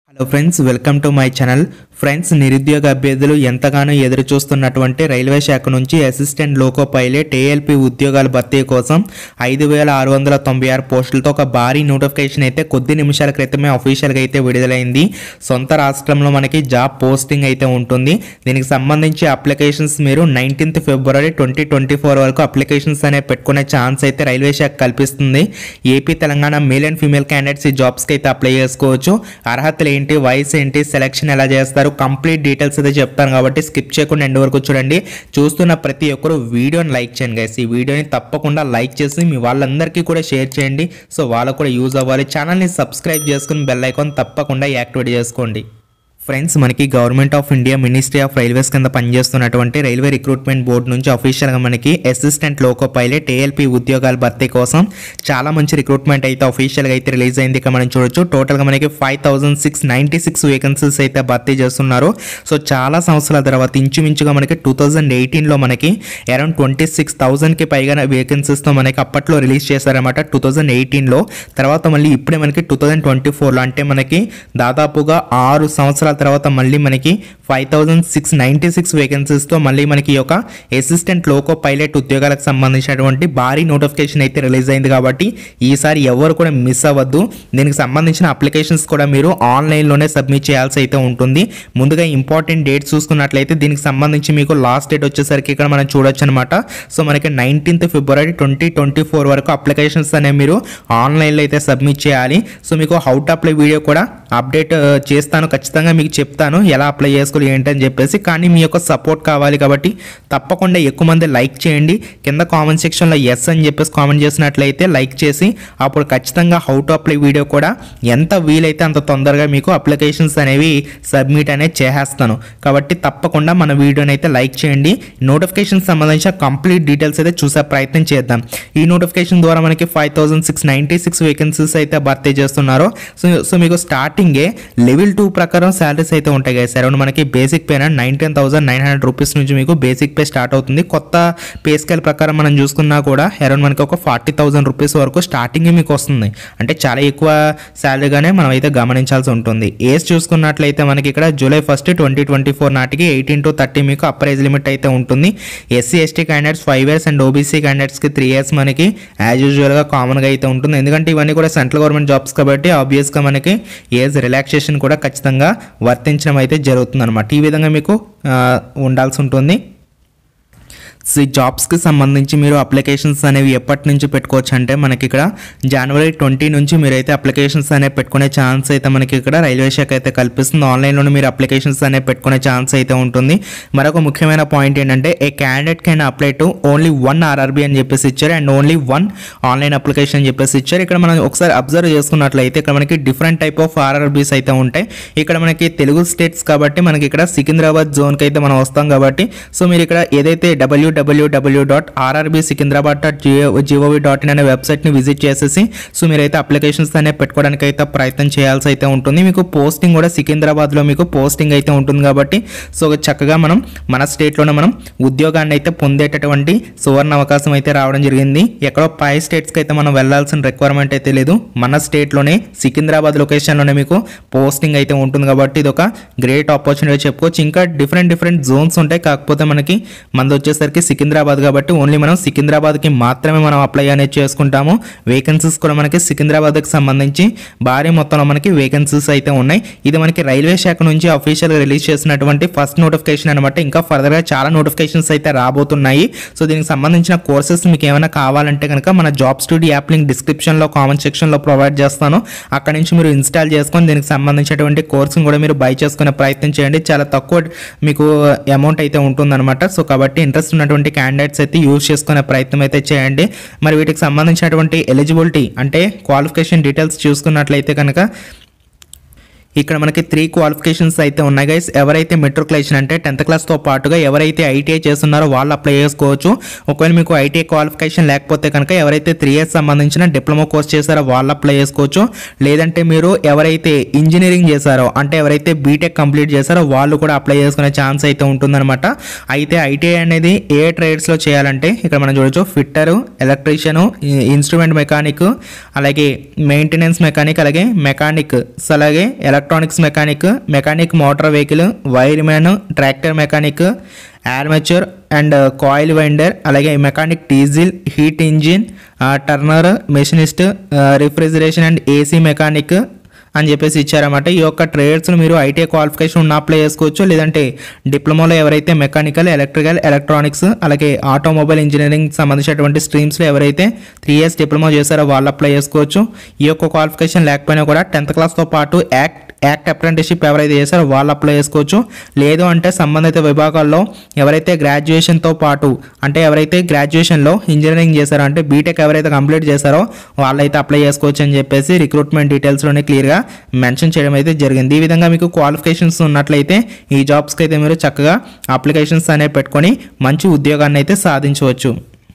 Hello friends, welcome to my channel. Friends, నిరుద్యోగ అభ్యర్థులు ఎంతగానో ఎదురు చూస్తున్నటువంటి రైల్వే శాఖ నుంచి అసిస్టెంట్ లోకో పైలట్ ఏఎల్పి ఉద్యోగాల భర్తీ కోసం 5,696 పోస్టులతో ఒక భారీ నోటిఫికేషన్ అయితే కొద్ది నిమిషాల క్రితమే అఫీషియల్గా అయితే విడుదలైంది. సొంత రాష్ట్రంలో మనకి జాబ్ పోస్టింగ్ అయితే ఉంటుంది. దీనికి సంబంధించి అప్లికేషన్స్ మీరు 19th February 2024 వరకు అప్లికేషన్స్ అనేవి పెట్టుకునే ఛాన్స్ అయితే రైల్వే శాఖ కల్పిస్తుంది. AP, Telangana male and female candidates ఈ జాబ్స్కి అయితే అప్లై చేసుకోవచ్చు. అర్హతలు ఏంటి, వయసు ఏంటి, సెలక్షన్ ఎలా చేస్తారు, కంప్లీట్ డీటెయిల్స్ అయితే చెప్తాను కాబట్టి స్కిప్ చేయకుండా ఎండ్ వరకు చూడండి. చూస్తున్న ప్రతి ఒక్కరు వీడియోని లైక్ చేయండి గైస్. ఈ వీడియోని తప్పకుండా లైక్ చేసి మీ వాళ్ళందరికీ కూడా షేర్ చేయండి. సో వాళ్ళకు కూడా యూజ్ అవ్వాలి. ఛానల్ని సబ్స్క్రైబ్ చేసుకుని బెల్ ఐకాన్ తప్పకుండా యాక్టివేట్ చేసుకోండి. ఫ్రెండ్స్, మనకి government of India ministry of railways కింద పనిచేస్తున్నటువంటి రైల్వే రిక్రూట్మెంట్ బోర్డు నుంచి అఫీషియల్గా మనకి అసిస్టెంట్ లోకో పైలట్ ఏఎల్పి ఉద్యోగాల భర్తీ కోసం చాలా మంచి రిక్రూట్మెంట్ అయితే అఫీషియల్గా అయితే రిలీజ్ అయింది. ఇక్కడ మనం చూడొచ్చు, టోటల్గా మనకి 5,696 వేకెన్సీస్ అయితే భర్తీ చేస్తున్నారు. సో చాలా సంవత్సరాల తర్వాత ఇంచుమించుగా మనకి 2018లో మనకి అరౌండ్ 26,000కి పైగా వేకెన్సీస్తో మనకి అప్పట్లో రిలీజ్ చేశారన్నమాట 2018లో. తర్వాత మళ్ళీ ఇప్పుడే మనకి 2024లో అంటే మనకి దాదాపుగా 6 సంవత్సరాల తర్వాత మళ్ళీ మనకి 5,696 వేకెన్సీస్తో మళ్ళీ మనకి యొక్క అసిస్టెంట్ లోకో పైలట్ ఉద్యోగాలకు సంబంధించినటువంటి భారీ నోటిఫికేషన్ అయితే రిలీజ్ అయింది. కాబట్టి ఈసారి ఎవరు కూడా మిస్ అవ్వద్దు. దీనికి సంబంధించిన అప్లికేషన్స్ కూడా మీరు ఆన్లైన్లోనే సబ్మిట్ చేయాల్సి అయితే ఉంటుంది. ముందుగా ఇంపార్టెంట్ డేట్స్ చూసుకున్నట్లయితే దీనికి సంబంధించి మీకు లాస్ట్ డేట్ వచ్చేసరికి ఇక్కడ మనం చూడొచ్చు అనమాట. సో మనకి 19th February 2024 వరకు అప్లికేషన్స్ అనేవి మీరు ఆన్లైన్లో అయితే సబ్మిట్ చేయాలి. సో మీకు హౌ టు అప్లై వీడియో కూడా అప్డేట్ చేస్తాను, ఖచ్చితంగా మీకు చెప్తాను ఎలా అప్లై చేసుకోవాలి ఏంటని చెప్పేసి. కానీ మీ యొక్క సపోర్ట్ కావాలి కాబట్టి తప్పకుండా ఎక్కువ మంది లైక్ చేయండి. కింద కామెంట్ సెక్షన్లో ఎస్ అని చెప్పేసి కామెంట్ చేసినట్లయితే లైక్ చేసి అప్పుడు ఖచ్చితంగా హౌ టు అప్లై వీడియో కూడా ఎంత వీలైతే అంత తొందరగా మీకు అప్లికేషన్స్ అనేవి సబ్మిట్ అనేది చేసేస్తాను. కాబట్టి తప్పకుండా మన వీడియోని అయితే లైక్ చేయండి. నోటిఫికేషన్ సంబంధించిన కంప్లీట్ డీటెయిల్స్ అయితే చూసే ప్రయత్నం చేద్దాం. ఈ నోటిఫికేషన్ ద్వారా మనకి 5,696 వేకెన్సీస్ అయితే భర్తీ చేస్తున్నారు. సో మీకు స్టార్టింగే లెవెల్ 2 ప్రకారం శాలరీస్ అయితే ఉంటాయి కదా సార్. మనకి బేసిక్ పే 19,900 రూపీస్ నుంచి మీకు బేసిక్ పే స్టార్ట్ అవుతుంది. కొత్త పే స్కేల్ ప్రకారం మనం చూసుకున్నా కూడా అరౌండ్ మనకి ఒక 40,000 రూపీస్ వరకు స్టార్టింగ్ మీకు వస్తుంది. అంటే చాలా ఎక్కువ శాలరీగానే మనం అయితే గమనించాల్సి ఉంటుంది. ఏజ్ చూసుకున్నట్లయితే మనకి ఇక్కడ July 1, 2024 నాటికి 18 to 30 మీకు అప్పర్ ఏజ్ లిమిట్ అయితే ఉంటుంది. SC ST candidates 5 years and OBC క్యాండిడేట్స్కి 3 years మనకి యాజ్ యూజువల్గా కామన్గా అయితే ఉంటుంది. ఎందుకంటే ఇవన్నీ కూడా సెంట్రల్ గవర్నమెంట్ జాబ్స్ కాబట్టి ఆబ్వియస్గా మనకి ఏజ్ రిలాక్సేషన్ కూడా ఖచ్చితంగా వర్తించడం అయితే జరుగుతుంది అనమాట. ఈ విధంగా మీకు ఉండాల్సి ఉంటుంది. ఈ జాబ్స్కి సంబంధించి మీరు అప్లికేషన్స్ అనేవి ఎప్పటి నుంచి పెట్టుకోవచ్చు అంటే మనకి ఇక్కడ January 20 నుంచి మీరైతే అప్లికేషన్స్ అనేవి పెట్టుకునే ఛాన్స్ అయితే మనకి ఇక్కడ రైల్వే శాఖ అయితే కల్పిస్తుంది. ఆన్లైన్లోనే మీరు అప్లికేషన్స్ అనేవి పెట్టుకునే ఛాన్స్ అయితే ఉంటుంది. మరొక ముఖ్యమైన పాయింట్ ఏంటంటే a candidate can apply to only 1 RRB అని చెప్పేసి ఇచ్చారు అండ్ ఓన్లీ 1 ఆన్లైన్ అప్లికేషన్ అని చెప్పేసి ఇచ్చారు. ఇక్కడ మనం ఒకసారి అబ్జర్వ్ చేసుకున్నట్లయితే ఇక్కడ మనకి డిఫరెంట్ టైప్ ఆఫ్ RRBs అయితే ఉంటాయి. ఇక్కడ మనకి తెలుగు స్టేట్స్ కాబట్టి మనకి ఇక్కడ సికింద్రాబాద్ జోన్కి అయితే మనం వస్తాం కాబట్టి సో మీరు ఇక్కడ ఏదైతే www.rrbsikindradbad.gov.in అనే వెబ్సైట్ని విజిట్ చేసేసి సో మీరైతే అప్లికేషన్స్ అనేవి పెట్టుకోవడానికి అయితే ప్రయత్నం చేయాల్సి అయితే ఉంటుంది. మీకు పోస్టింగ్ కూడా సికింద్రాబాద్లో మీకు పోస్టింగ్ అయితే ఉంటుంది కాబట్టి సో చక్కగా మన స్టేట్లోనే మనం ఉద్యోగాన్ని అయితే పొందేటటువంటి సువర్ణ అవకాశం అయితే రావడం జరిగింది. ఎక్కడో పై స్టేట్స్కి అయితే మనం వెళ్లాల్సిన రిక్వైర్మెంట్ అయితే లేదు. మన స్టేట్లోనే సికింద్రాబాద్ లొకేషన్లోనే మీకు పోస్టింగ్ అయితే ఉంటుంది కాబట్టి ఇది ఒక గ్రేట్ ఆపర్చునిటీ చెప్పుకోవచ్చు. ఇంకా డిఫరెంట్ జోన్స్ ఉంటాయి. కాకపోతే మనకి మంది వచ్చేసరికి సికింద్రాబాద్ కాబట్టి ఓన్లీ మనం సికింద్రాబాద్కి మాత్రమే మనం అప్లై అనేది చేసుకుంటాము. వేకెన్సీస్ కూడా మనకి సికింద్రాబాద్కి సంబంధించి భారీ మొత్తంలో మనకి వేకెన్సీస్ అయితే ఉన్నాయి. ఇది మనకి రైల్వే శాఖ నుంచి అఫీషియల్గా రిలీజ్ చేసినటువంటి ఫస్ట్ నోటిఫికేషన్ అనమాట. ఇంకా ఫర్దర్గా చాలా నోటిఫికేషన్స్ అయితే రాబోతున్నాయి. సో దీనికి సంబంధించిన కోర్సెస్ మీకు ఏమైనా కావాలంటే కనుక మన జాబ్ స్టూడియో యాప్ లింక్ డిస్క్రిప్షన్లో కామెంట్ సెక్షన్లో ప్రొవైడ్ చేస్తాను. అక్కడ నుంచి మీరు ఇన్స్టాల్ చేసుకొని దీనికి సంబంధించినటువంటి కోర్సును కూడా మీరు బై చేసుకునే ప్రయత్నం చేయండి. చాలా తక్కువ మీకు అమౌంట్ అయితే ఉంటుందన్నమాట. సో కాబట్టి ఇంట్రెస్ట్ ఉన్నటువంటి క్యాండిడేట్స్ అయితే యూజ్ చేసుకునే ప్రయత్నం అయితే చేయండి. మరి వీటికి సంబంధించినటువంటి ఎలిజిబిలిటీ అంటే క్వాలిఫికేషన్ డీటెయిల్స్ చూసుకున్నట్లయితే కనుక ఇక్కడ మనకి 3 క్వాలిఫికేషన్స్ అయితే ఉన్నాయి గైస్. ఎవరైతే మెట్రికులేషన్ అంటే 10th క్లాస్తో పాటుగా ఎవరైతే ఐటీఐ చేస్తున్నారో వాళ్ళు అప్లై చేసుకోవచ్చు. ఒకవేళ మీకు ఐటీఐ క్వాలిఫికేషన్ లేకపోతే కనుక ఎవరైతే 3 years సంబంధించిన డిప్లొమా కోర్స్ చేశారో వాళ్ళు అప్లై చేసుకోవచ్చు. లేదంటే మీరు ఎవరైతే ఇంజనీరింగ్ చేశారో అంటే ఎవరైతే బీటెక్ కంప్లీట్ చేశారో వాళ్ళు కూడా అప్లై చేసుకునే ఛాన్స్ అయితే ఉంటుందన్నమాట. అయితే ఐటీఐ అనేది ఏ ట్రేడ్స్లో చేయాలంటే ఇక్కడ మనం చూడొచ్చు ఫిట్టరు, ఎలక్ట్రీషియను, ఇన్స్ట్రుమెంట్ మెకానిక్, అలాగే మెయింటెనెన్స్ మెకానిక్, అలాగే మెకానిక్, అలాగే electronics mechanic motor vehicle, wireman, tractor mechanic, armature and coil winder, అలాగే mechanic diesel, heat engine, turner, machinist, refrigeration and AC mechanic అని చెప్పేసి ఇచ్చారన్నమాట. ఈ యొక్క ట్రేడ్స్ను మీరు ఐటీఐ క్వాలిఫికేషన్ ఉన్న అప్లై చేసుకోవచ్చు, లేదంటే డిప్లొమాలో ఎవరైతే మెకానికల్, ఎలక్ట్రికల్, ఎలక్ట్రానిక్స్ అలాగే ఆటోమొబైల్ ఇంజనీరింగ్ సంబంధించినటువంటి స్ట్రీమ్స్లో ఎవరైతే 3 years డిప్లొమా చేశారో వాళ్ళు అప్లై చేసుకోవచ్చు. ఈ యొక్క క్వాలిఫికేషన్ లేకపోయినా కూడా 10th క్లాస్తో పాటు యాక్ట్ అప్రెంటిస్షిప్ ఎవరైతే చేశారో వాళ్ళు అప్లై చేసుకోవచ్చు. లేదు అంటే సంబంధిత విభాగాల్లో ఎవరైతే గ్రాడ్యుయేషన్తో పాటు అంటే ఎవరైతే గ్రాడ్యుయేషన్లో ఇంజనీరింగ్ చేశారో అంటే బీటెక్ ఎవరైతే కంప్లీట్ చేశారో వాళ్ళైతే అప్లై చేసుకోవచ్చు అని చెప్పేసి రిక్రూట్మెంట్ డీటెయిల్స్లోనే క్లియర్గా మెన్షన్ చేయడం అయితే జరిగింది. ఈ విధంగా మీకు క్వాలిఫికేషన్స్ ఉన్నట్లయితే ఈ జాబ్స్కి అయితే మీరు చక్కగా అప్లికేషన్స్ అనేవి పెట్టుకొని మంచి ఉద్యోగాన్ని అయితే సాధించవచ్చు.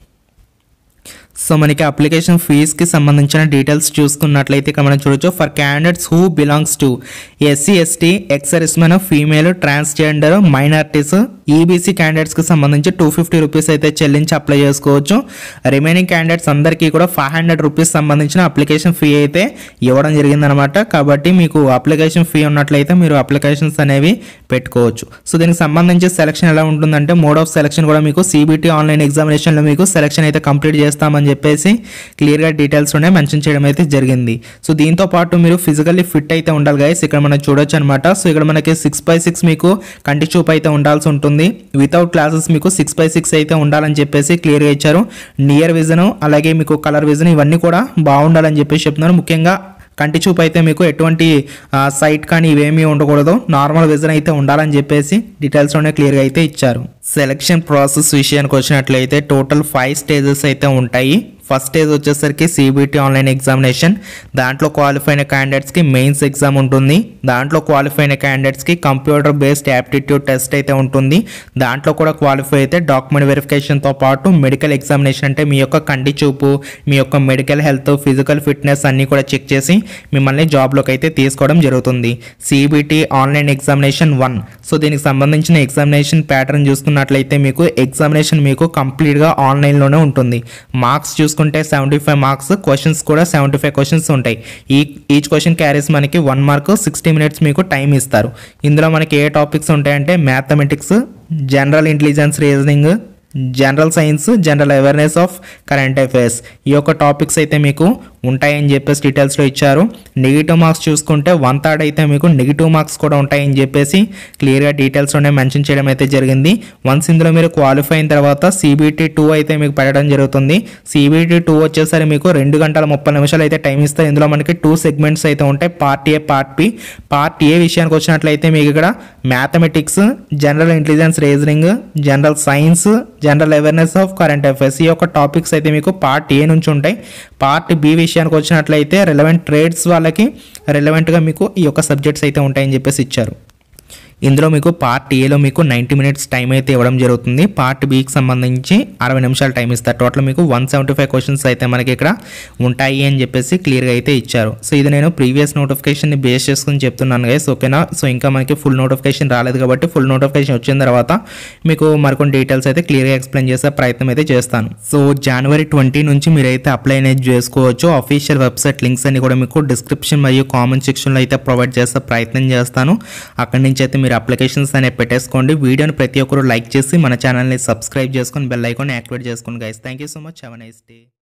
సో మనకి అప్లికేషన్ ఫీజ్కి సంబంధించిన డీటెయిల్స్ చూసుకున్నట్లయితే ఇక్కడ మనం చూడొచ్చు. For candidates who belongs to SC, ST, ex servicemen, female, transgender, minorities, EBC క్యాండిడేట్స్కి సంబంధించి 250 రూపీస్ అయితే చెల్లించి అప్లై చేసుకోవచ్చు. రిమైనింగ్ క్యాండిడేట్స్ అందరికీ కూడా 500 రూపీస్ సంబంధించిన అప్లికేషన్ ఫీ అయితే ఇవ్వడం జరిగిందనమాట. కాబట్టి మీకు అప్లికేషన్ ఫీ ఉన్నట్లయితే మీరు అప్లికేషన్స్ అనేవి పెట్టుకోవచ్చు. సో దీనికి సంబంధించి సెలక్షన్ ఎలా ఉంటుందంటే మోడ్ ఆఫ్ సెలక్షన్ కూడా మీకు సిబిటి ఆన్లైన్ ఎగ్జామినేషన్లో మీకు సెలక్షన్ అయితే కంప్లీట్ చేస్తామని చెప్పేసి క్లియర్గా డీటెయిల్స్లోనే మెన్షన్ చేయడం అయితే జరిగింది. సో దీంతో పాటు మీరు ఫిజికల్లీ ఫిట్ అయితే ఉండాలి గైస్, ఇక్కడ మనం చూడొచ్చు అనమాట. సో ఇక్కడ మనకి 6x6 మీకు కంటి చూపు అయితే ఉండాల్సి ఉంటుంది. వితౌట్ గ్లాసెస్ మీకు 6x6 అయితే ఉండాలని చెప్పేసి క్లియర్గా ఇచ్చారు. నియర్ విజన్ అలాగే మీకు కలర్ విజన్ ఇవన్నీ కూడా బాగుండాలని చెప్పేసి చెప్తున్నారు. ముఖ్యంగా కంటి చూపు అయితే మీకు ఎటువంటి సైట్ కానీ ఇవేమీ ఉండకూడదు, నార్మల్ విజన్ అయితే ఉండాలని చెప్పేసి డీటెయిల్స్లోనే క్లియర్గా అయితే ఇచ్చారు. సెలక్షన్ ప్రాసెస్ విషయానికి వచ్చినట్లయితే టోటల్ 5 stages అయితే ఉంటాయి. ఫస్ట్ స్టేజ్ వచ్చేసరికి సిబిటి ఆన్లైన్ ఎగ్జామినేషన్. దాంట్లో క్వాలిఫై అయిన క్యాండిడేట్స్కి మెయిన్స్ ఎగ్జామ్ ఉంటుంది. దాంట్లో క్వాలిఫై అయిన క్యాండిడేట్స్కి కంప్యూటర్ బేస్డ్ యాప్టిట్యూడ్ టెస్ట్ అయితే ఉంటుంది. దాంట్లో కూడా క్వాలిఫై అయితే డాక్యుమెంట్ వెరిఫికేషన్తో పాటు మెడికల్ ఎగ్జామినేషన్ అంటే మీ యొక్క కంటి చూపు, మీ యొక్క మెడికల్ హెల్త్, ఫిజికల్ ఫిట్నెస్ అన్నీ కూడా చెక్ చేసి మిమ్మల్ని జాబ్లోకి అయితే తీసుకోవడం జరుగుతుంది. CBT online examination 1. సో దీనికి సంబంధించిన ఎగ్జామినేషన్ ప్యాటర్న్ చూసుకున్నట్లయితే మీకు ఎగ్జామినేషన్ మీకు కంప్లీట్గా ఆన్లైన్లోనే ఉంటుంది. మార్క్స్ చూసుకుంటే 75 మార్క్స్, క్వశ్చన్స్ కూడా 75 క్వశ్చన్స్ ఉంటాయి. ఈచ్ క్వశ్చన్ క్యారీస్ మనకి 1 mark, 60 minutes మీకు టైం ఇస్తారు. ఇందులో మనకి ఏ టాపిక్స్ ఉంటాయంటే mathematics, general intelligence reasoning, general science, general awareness of current affairs ఈ యొక్క టాపిక్స్ అయితే మీకు ఉంటాయని చెప్పేసి డీటెయిల్స్లో ఇచ్చారు. నెగిటివ్ మార్క్స్ చూసుకుంటే 1/3 అయితే మీకు నెగిటివ్ మార్క్స్ కూడా ఉంటాయని చెప్పేసి క్లియర్గా డీటెయిల్స్లోనే మెన్షన్ చేయడం అయితే జరిగింది. వన్స్ ఇందులో మీరు క్వాలిఫై అయిన తర్వాత సిబిటి 2 అయితే మీకు పెట్టడం జరుగుతుంది. సిబిటి 2 వచ్చేసరికి మీకు 2 గంటల 30 నిమిషాలు అయితే టైం ఇస్తారు. ఇందులో మనకి 2 segments అయితే ఉంటాయి, part A, part B. Part A విషయానికి వచ్చినట్లయితే మీకు ఇక్కడ mathematics, general intelligence reasoning, general science, general awareness of current affairs ఈ యొక్క టాపిక్స్ అయితే మీకు పార్ట్ ఏ నుంచి ఉంటాయి. పార్ట్ బి విషయానికి వచ్చినట్లయితే రిలవెంట్ ట్రేడ్స్ వాళ్ళకి రిలవెంట్గా మీకు ఈ యొక్క సబ్జెక్ట్స్ అయితే ఉంటాయని చెప్పేసి ఇచ్చారు. ఇందులో మీకు పార్ట్ ఏలో మీకు 90 minutes టైం అయితే ఇవ్వడం జరుగుతుంది. పార్ట్ బికి సంబంధించి 60 నిమిషాలు టైం ఇస్తారు. టోటల్ మీకు 175 క్వశ్చన్స్ అయితే మనకి ఇక్కడ ఉంటాయి అని చెప్పేసి క్లియర్గా అయితే ఇచ్చారు. సో ఇది నేను ప్రీవియస్ నోటిఫికేషన్ని బేస్ చేసుకుని చెప్తున్నాను గైస్, ఓకేనా. సో ఇంకా మనకి ఫుల్ నోటిఫికేషన్ రాలేదు కాబట్టి ఫుల్ నోటిఫికేషన్ వచ్చిన తర్వాత మీకు మరికొన్ని డీటెయిల్స్ అయితే క్లియర్గా ఎక్స్ప్లెయిన్ చేసే ప్రయత్నం అయితే చేస్తాను. సో January 20 నుంచి మీరైతే అప్లై అనేది చేసుకోవచ్చు. అఫీషియల్ వెబ్సైట్ లింక్స్ అన్ని కూడా మీకు డిస్క్రిప్షన్ మరియు కామెంట్ సెక్షన్లో అయితే ప్రొవైడ్ చేసే ప్రయత్నం చేస్తాను. అక్కడి నుంచి అయితే మీరు అప్లికేషన్స్ అనేవి పెట్టేసుకోండి. వీడియోని ప్రతి ఒక్కరు లైక్ చేసి మన ఛానల్ని సబ్స్క్రైబ్ చేసుకొని బెల్ ఐకాన్ యాక్టివేట్ చేసుకోండి guys. Thank you so much. Have a nice day.